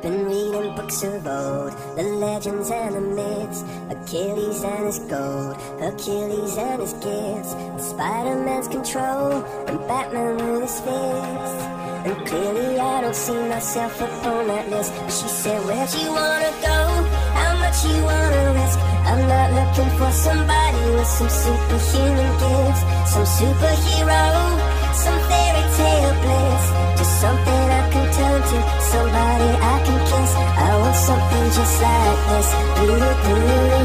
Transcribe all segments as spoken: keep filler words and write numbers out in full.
been reading books of old, the legends and the myths, Achilles and his gold, Hercules and his gifts, and Spider-Man's control, and Batman with his fists. And clearly I don't see myself up on that list. But she said, where'd you wanna go? How much you wanna risk? I'm not looking for somebody with some superhuman gifts, some superhero, some fairy tale bliss, just something I can turn to, somebody I can kiss. I want something just like this. Do-do-do,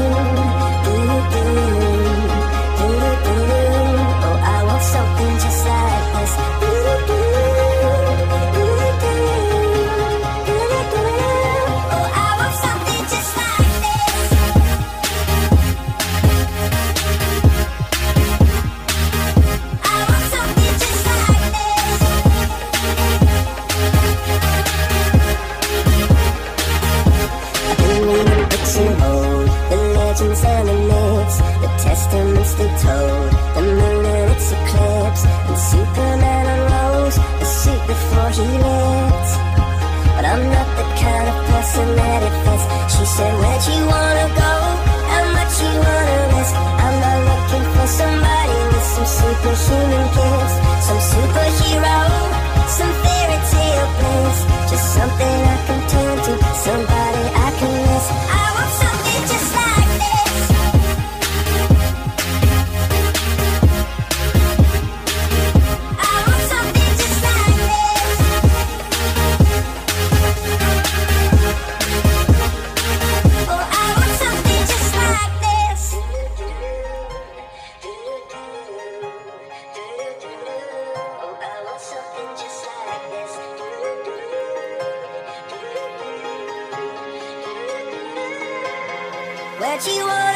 do-do-do, do-do-do. Oh, I want something just like this. Do-do-do, do-do-do, do-do-do. Oh, I want something just like this. I want something just like this. I've been reading books of old, the legends and the myths, the testaments they told, the moon and its eclipse, and Superman unrolls the suit before he lived. But I'm not the kind of person that it fits. She said, where'd you wanna go? How much you wanna risk? I'm not looking for somebody with some superhuman gifts, some superhero, some fairy tale bliss, just something I can turn to, somebody I can miss. I want something just like this. I want something just like this. Oh, I want something just like this. Oh, I want something just like this. Where'd you want